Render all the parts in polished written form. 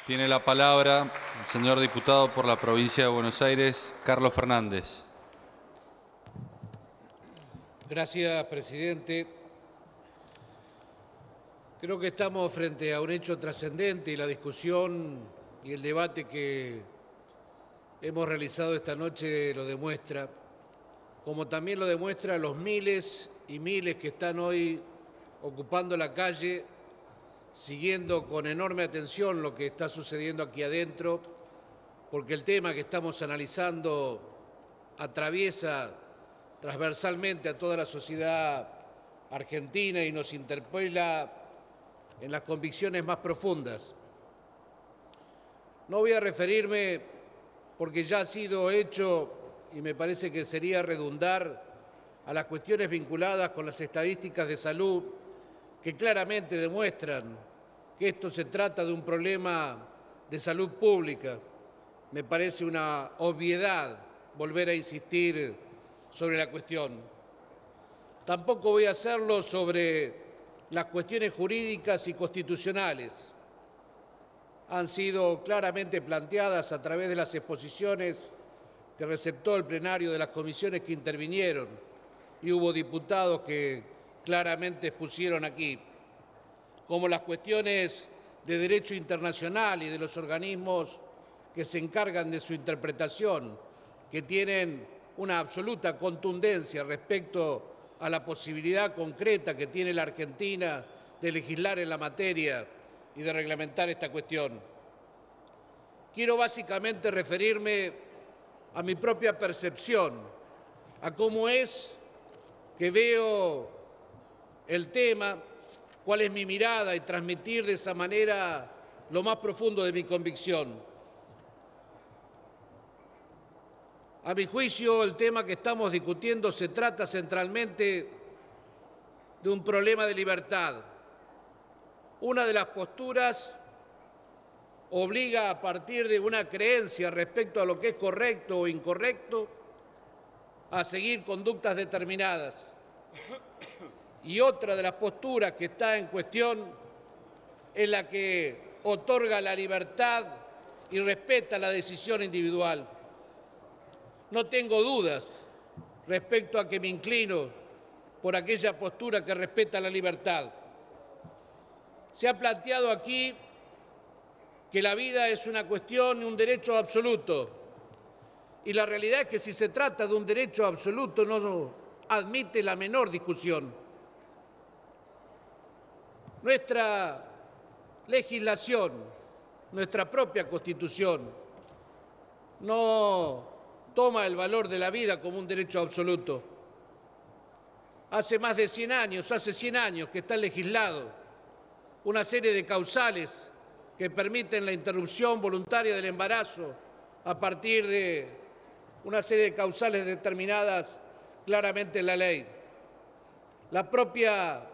Tiene la palabra el señor diputado por la provincia de Buenos Aires, Carlos Fernández. Gracias, presidente. Creo que estamos frente a un hecho trascendente y la discusión y el debate que hemos realizado esta noche lo demuestra, como también lo demuestra los miles y miles que están hoy ocupando la calle, siguiendo con enorme atención lo que está sucediendo aquí adentro, porque el tema que estamos analizando atraviesa transversalmente a toda la sociedad argentina y nos interpela en las convicciones más profundas. No voy a referirme, porque ya ha sido hecho y me parece que sería redundar, a las cuestiones vinculadas con las estadísticas de salud que claramente demuestran que esto se trata de un problema de salud pública. Me parece una obviedad volver a insistir sobre la cuestión. Tampoco voy a hacerlo sobre las cuestiones jurídicas y constitucionales. Han sido claramente planteadas a través de las exposiciones que receptó el plenario de las comisiones que intervinieron, y hubo diputados que claramente expusieron aquí, como las cuestiones de derecho internacional y de los organismos que se encargan de su interpretación, que tienen una absoluta contundencia respecto a la posibilidad concreta que tiene la Argentina de legislar en la materia y de reglamentar esta cuestión. Quiero básicamente referirme a mi propia percepción, a cómo es que veo el tema, cuál es mi mirada y transmitir de esa manera lo más profundo de mi convicción. A mi juicio, el tema que estamos discutiendo se trata centralmente de un problema de libertad. Una de las posturas obliga a partir de una creencia respecto a lo que es correcto o incorrecto a seguir conductas determinadas. Y otra de las posturas que está en cuestión es la que otorga la libertad y respeta la decisión individual. No tengo dudas respecto a que me inclino por aquella postura que respeta la libertad. Se ha planteado aquí que la vida es una cuestión, un derecho absoluto. Y la realidad es que si se trata de un derecho absoluto no admite la menor discusión. Nuestra legislación, nuestra propia Constitución, no toma el valor de la vida como un derecho absoluto. Hace más de 100 años, hace 100 años que está legislado una serie de causales que permiten la interrupción voluntaria del embarazo a partir de una serie de causales determinadas claramente en la ley. La propia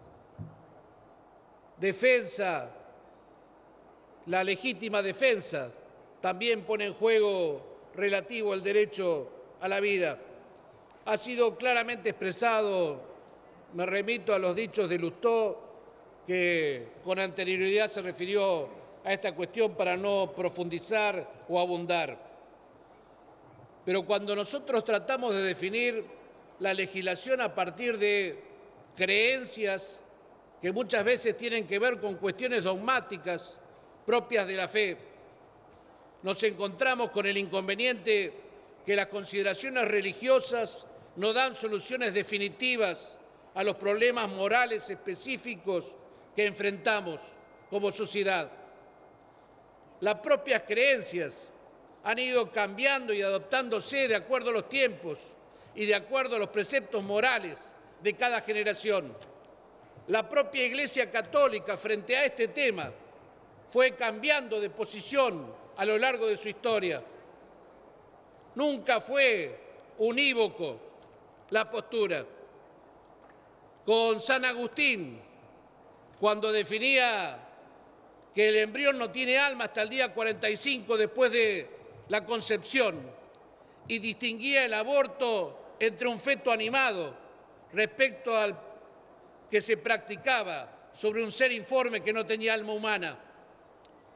defensa, la legítima defensa, también pone en juego relativo al derecho a la vida. Ha sido claramente expresado, me remito a los dichos de Lustó, que con anterioridad se refirió a esta cuestión para no profundizar o abundar. Pero cuando nosotros tratamos de definir la legislación a partir de creencias que muchas veces tienen que ver con cuestiones dogmáticas propias de la fe, nos encontramos con el inconveniente que las consideraciones religiosas no dan soluciones definitivas a los problemas morales específicos que enfrentamos como sociedad. Las propias creencias han ido cambiando y adoptándose de acuerdo a los tiempos y de acuerdo a los preceptos morales de cada generación. La propia Iglesia Católica frente a este tema fue cambiando de posición a lo largo de su historia. Nunca fue unívoco la postura. Con San Agustín, cuando definía que el embrión no tiene alma hasta el día 45 después de la concepción y distinguía el aborto entre un feto animado respecto al que se practicaba sobre un ser informe que no tenía alma humana.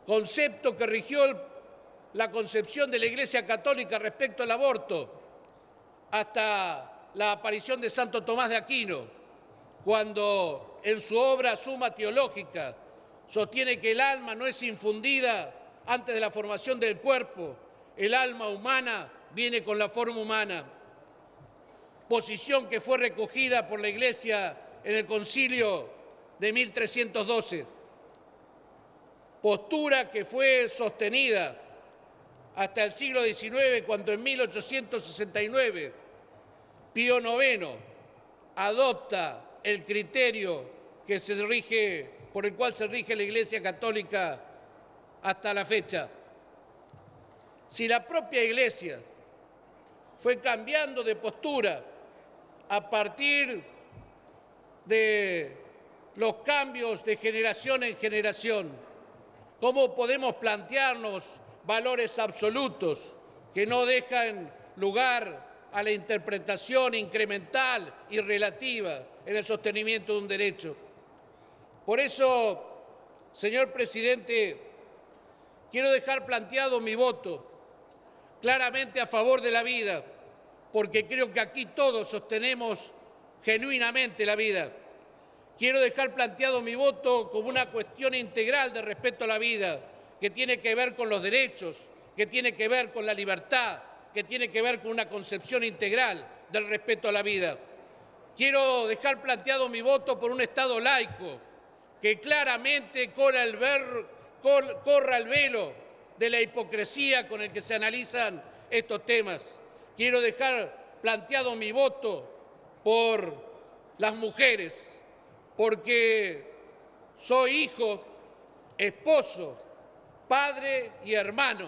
concepto que rigió la concepción de la Iglesia Católica respecto al aborto, hasta la aparición de Santo Tomás de Aquino, cuando en su obra Suma Teológica sostiene que el alma no es infundida antes de la formación del cuerpo, el alma humana viene con la forma humana, posición que fue recogida por la Iglesia en el Concilio de 1312, postura que fue sostenida hasta el siglo XIX, cuando en 1869 Pío IX adopta el criterio por el cual se rige la Iglesia Católica hasta la fecha. Si la propia Iglesia fue cambiando de postura a partir de los cambios de generación en generación, ¿cómo podemos plantearnos valores absolutos que no dejan lugar a la interpretación incremental y relativa en el sostenimiento de un derecho? Por eso, señor presidente, quiero dejar planteado mi voto claramente a favor de la vida, porque creo que aquí todos sostenemos genuinamente la vida. Quiero dejar planteado mi voto como una cuestión integral de respeto a la vida, que tiene que ver con los derechos, que tiene que ver con la libertad, que tiene que ver con una concepción integral del respeto a la vida. Quiero dejar planteado mi voto por un Estado laico, que claramente corra el velo de la hipocresía con el que se analizan estos temas. Quiero dejar planteado mi voto por las mujeres, porque soy hijo, esposo, padre y hermano.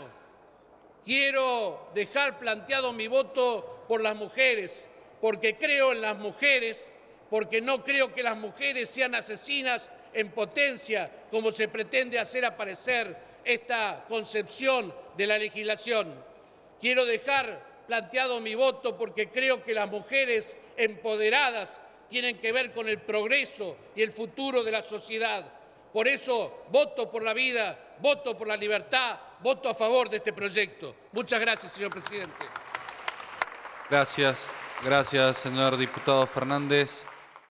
Quiero dejar planteado mi voto por las mujeres, porque creo en las mujeres, porque no creo que las mujeres sean asesinas en potencia, como se pretende hacer aparecer esta concepción de la legislación. Quiero dejar planteado mi voto porque creo que las mujeres empoderadas tienen que ver con el progreso y el futuro de la sociedad. Por eso voto por la vida, voto por la libertad, voto a favor de este proyecto. Muchas gracias, señor presidente. Gracias, señor diputado Fernández.